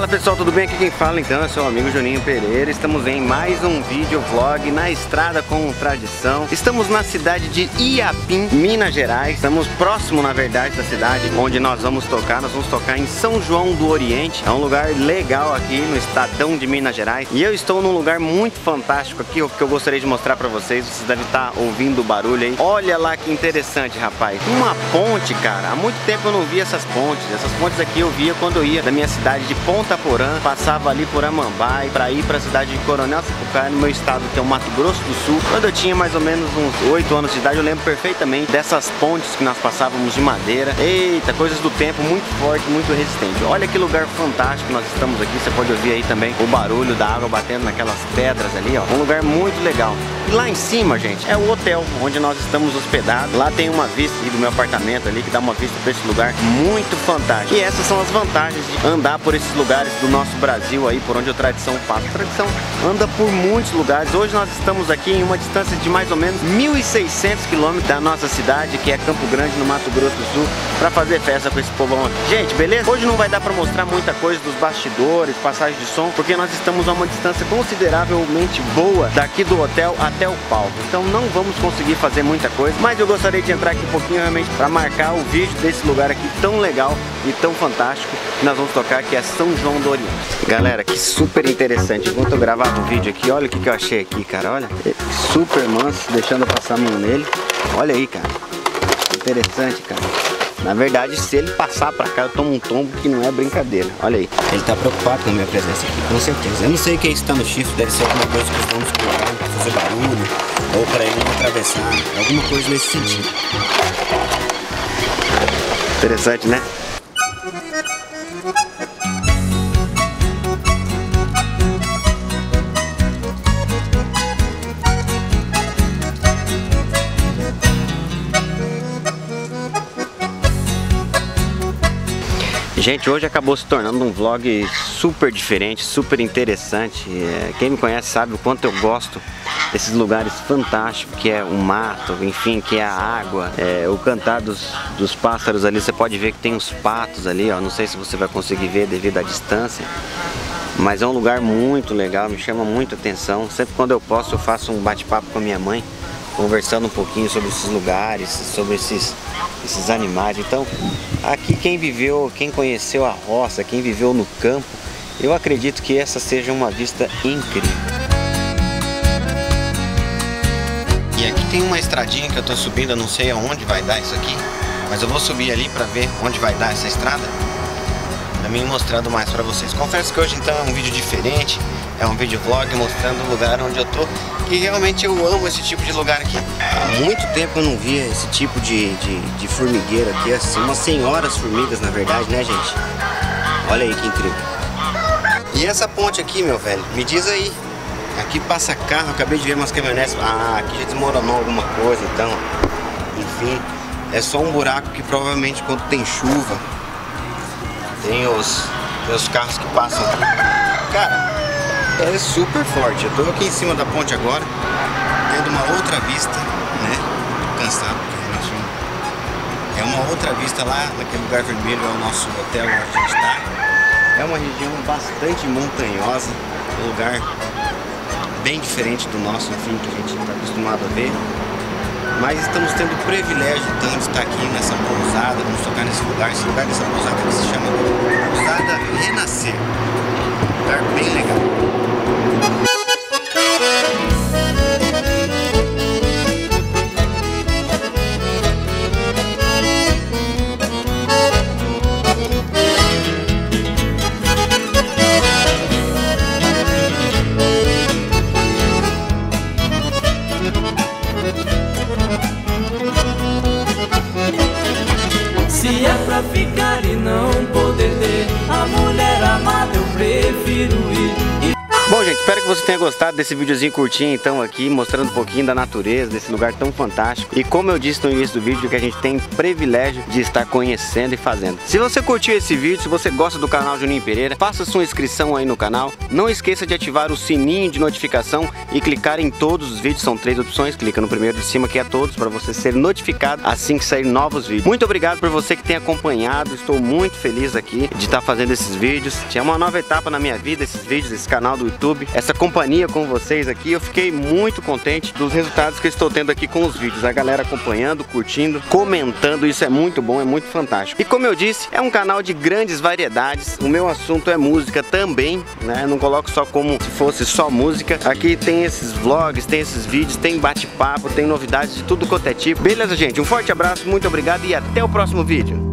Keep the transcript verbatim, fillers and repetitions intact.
Fala pessoal, tudo bem? Aqui quem fala então é seu amigo Juninho Pereira. Estamos em mais um vídeo vlog na estrada com tradição. Estamos na cidade de Iapim, Minas Gerais. Estamos próximo, na verdade, da cidade onde nós vamos tocar. Nós vamos tocar em São João do Oriente. É um lugar legal aqui no estadão de Minas Gerais. E eu estou num lugar muito fantástico aqui, que eu gostaria de mostrar pra vocês. Vocês devem estar ouvindo o barulho aí. Olha lá que interessante, rapaz. Uma ponte, cara. Há muito tempo eu não via essas pontes. Essas pontes aqui eu via quando eu ia da minha cidade de Ponta Porã, passava ali por Amambai para ir para a cidade de Coronel Sapucaí, no meu estado, que é o Mato Grosso do Sul. Quando eu tinha mais ou menos uns oito anos de idade, eu lembro perfeitamente dessas pontes que nós passávamos de madeira. Eita, coisas do tempo, muito forte, muito resistente. Olha que lugar fantástico nós estamos aqui. Você pode ouvir aí também o barulho da água batendo naquelas pedras ali, ó. Um lugar muito legal. E lá em cima, gente, é o hotel onde nós estamos hospedados. Lá tem uma vista do meu apartamento ali, que dá uma vista para esse lugar muito fantástico. E essas são as vantagens de andar por esses lugares do nosso Brasil aí, por onde a tradição passa. A tradição anda por muitos lugares. Hoje nós estamos aqui em uma distância de mais ou menos mil e seiscentos quilômetros da nossa cidade, que é Campo Grande, no Mato Grosso do Sul, para fazer festa com esse povão aqui. Gente, beleza? Hoje não vai dar para mostrar muita coisa dos bastidores, passagem de som, porque nós estamos a uma distância consideravelmente boa daqui do hotel até o palco. Então não vamos conseguir fazer muita coisa, mas eu gostaria de entrar aqui um pouquinho realmente para marcar o vídeo desse lugar aqui tão legal e tão fantástico que nós vamos tocar, que é São João do Oriente. Galera, que super interessante. Enquanto eu gravava o vídeo aqui, olha o que, que eu achei aqui, cara. Olha, super manso, deixando eu passar a mão nele. Olha aí, cara. Interessante, cara. Na verdade, se ele passar pra cá, eu tomo um tombo que não é brincadeira. Olha aí. Ele tá preocupado com a minha presença aqui, com certeza. Eu não sei o que é isso que tá no chifre. Deve ser alguma coisa que vamos colocar pra fazer barulho, ou pra ele não atravessar. Alguma coisa nesse sentido. Interessante, né? Gente, hoje acabou se tornando um vlog super diferente, super interessante. Quem me conhece sabe o quanto eu gosto desses lugares fantásticos, que é o mato, enfim, que é a água, é, o cantar dos, dos pássaros ali. Você pode ver que tem uns patos ali, ó. Não sei se você vai conseguir ver devido à distância, mas é um lugar muito legal, me chama muito a atenção. Sempre quando eu posso eu faço um bate-papo com a minha mãe, conversando um pouquinho sobre esses lugares, sobre esses, esses animais. Então, aqui quem viveu, quem conheceu a roça, quem viveu no campo, eu acredito que essa seja uma vista incrível. E aqui tem uma estradinha que eu tô subindo, eu não sei aonde vai dar isso aqui, mas eu vou subir ali para ver onde vai dar essa estrada, pra mim mostrando mais para vocês. Confesso que hoje então é um vídeo diferente, é um vídeo vlog mostrando o lugar onde eu tô. E realmente eu amo esse tipo de lugar aqui. Há muito tempo eu não via esse tipo de, de, de formigueiro aqui, assim, umas senhoras formigas na verdade, né, gente? Olha aí que incrível. E essa ponte aqui, meu velho, me diz aí, aqui passa carro, acabei de ver umas caminhonetes. Ah, aqui já desmoronou alguma coisa, então, enfim, é só um buraco que provavelmente quando tem chuva, tem os, tem os carros que passam aqui. Cara, é super forte. Eu tô aqui em cima da ponte agora, tendo uma outra vista, né? Tô cansado, porque é uma outra vista lá, naquele lugar vermelho, é o nosso hotel onde a gente tá. É uma região bastante montanhosa, um lugar bem diferente do nosso, enfim, que a gente está acostumado a ver. Mas estamos tendo o privilégio então de estar aqui nessa pousada, vamos tocar nesse lugar. Esse lugar dessa pousada que se chama Pousada Renascer. Um lugar bem legal. Se é pra ficar e não poder ter a mulher amada, eu prefiro ir. Bom, gente, espero que você tenha gostado desse videozinho curtinho, então, aqui, mostrando um pouquinho da natureza, desse lugar tão fantástico. E como eu disse no início do vídeo, que a gente tem privilégio de estar conhecendo e fazendo. Se você curtiu esse vídeo, se você gosta do canal Juninho Pereira, faça sua inscrição aí no canal. Não esqueça de ativar o sininho de notificação e clicar em todos os vídeos. São três opções, clica no primeiro de cima, que é todos, para você ser notificado assim que sair novos vídeos. Muito obrigado por você que tem acompanhado. Estou muito feliz aqui de estar fazendo esses vídeos. Tinha uma nova etapa na minha vida, esses vídeos, esse canal do YouTube, essa companhia com vocês aqui. Eu fiquei muito contente dos resultados que eu estou tendo aqui com os vídeos. A galera acompanhando, curtindo, comentando, isso é muito bom, é muito fantástico. E como eu disse, é um canal de grandes variedades. O meu assunto é música também, né? Eu não coloco só como se fosse só música. Aqui tem esses vlogs, tem esses vídeos, tem bate-papo, tem novidades de tudo quanto é tipo. Beleza, gente? Um forte abraço, muito obrigado e até o próximo vídeo.